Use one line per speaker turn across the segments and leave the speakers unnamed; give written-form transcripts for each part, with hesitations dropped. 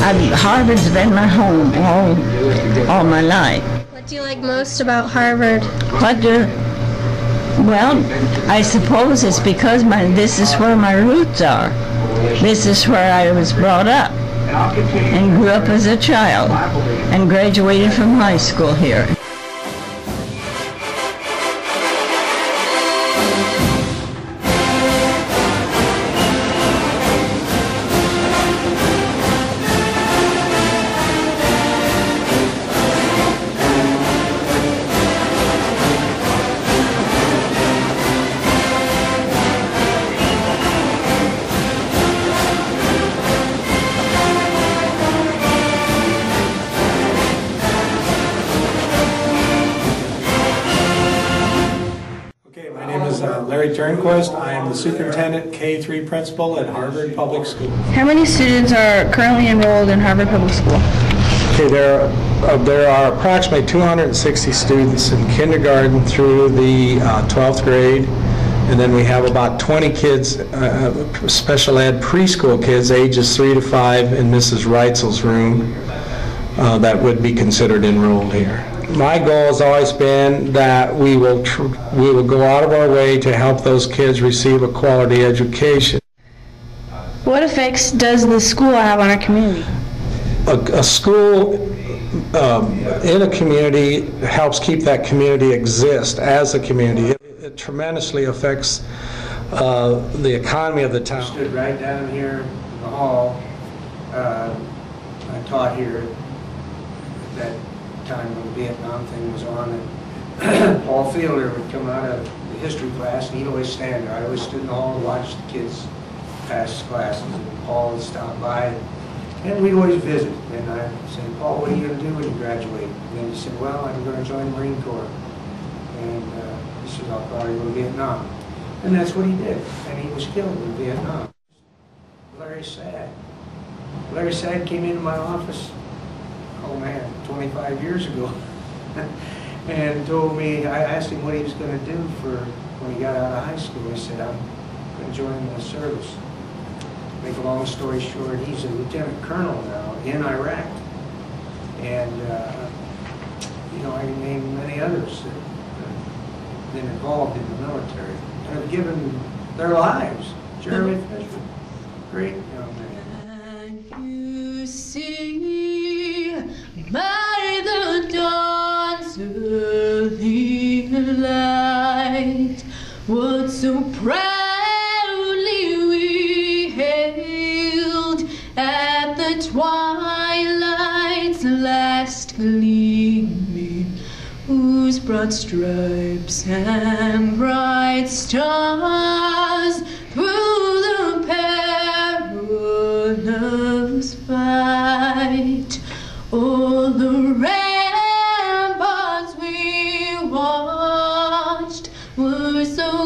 Harvard's been my home all my life.
What do you like most about Harvard?
Well, I suppose it's because this is where my roots are. This is where I was brought up and grew up as a child and graduated from high school here.
Larry Turnquist. I am the superintendent K-3 principal at Harvard Public School.
How many students are currently enrolled in Harvard Public School?
Okay, there are approximately 260 students in kindergarten through the 12th grade, and then we have about 20 kids, special ed preschool kids, ages 3 to 5 in Mrs. Reitzel's room that would be considered enrolled here. My goal has always been that we will go out of our way to help those kids receive a quality education.
What effects does the school have on our community?
A school in a community helps keep that community exist as a community. It tremendously affects the economy of the town. I stood right down here in the hall. I taught here that time when the Vietnam thing was on, and Paul Fielder would come out of the history class and he'd always stand there. I always stood in the hall and watched the kids pass classes, and Paul would stop by and we'd always visit. And I said, Paul, what are you going to do when you graduate? And then he said, well, I'm going to join the Marine Corps. And he said, I'll probably go to Vietnam. And that's what he did. And he was killed in Vietnam. Larry Sad. Larry Sad came into my office, oh man, 25 years ago, and told me, I asked him what he was going to do for when he got out of high school. He said, I'm going to join the service. Make a long story short, he's a lieutenant colonel now in Iraq. And, you know, I can name many others that have been involved in the military and have given their lives. Jeremy Fisher, great young man.
You see, by the dawn's early light, what so proudly we hailed at the twilight's last gleaming, whose broad stripes and bright stars through the perilous fight, all the ramparts we watched were so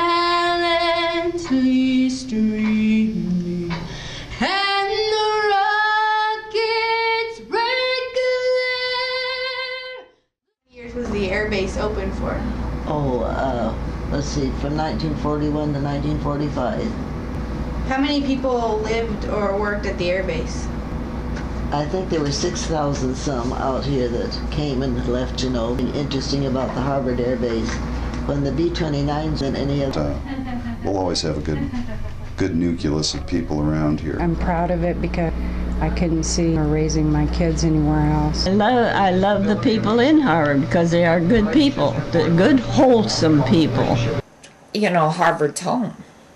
gallantly streaming, and the rockets red glare. How many years was the air base open for?
Let's see, from 1941 to 1945.
How many people lived or worked at the air base?
I think there were 6,000 some out here that came and left, you know. Interesting about the Harvard Air Base, when the B-29s and any of
we'll always have a good nucleus of people around here.
I'm proud of it because I couldn't see or raising my kids anywhere else.
I love the people in Harvard because they are good people, good, wholesome people.
You know, Harvard's home.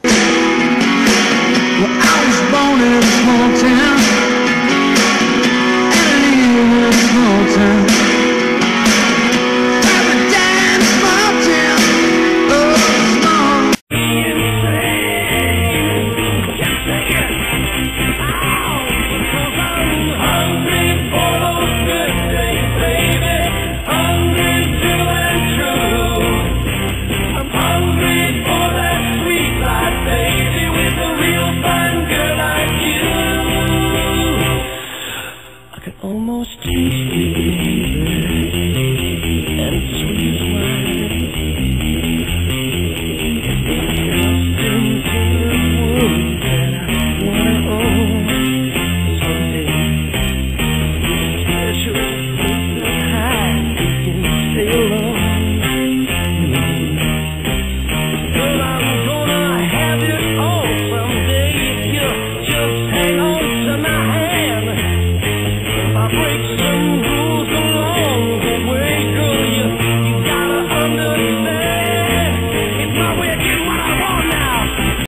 Well, I was born in a small town, and I live in a small town. I was down in a small town, oh, small.
Hungry for those good things, baby. Hungry true and true. I'm hungry for that sweet life, baby, with a real fine girl like you. I can almost taste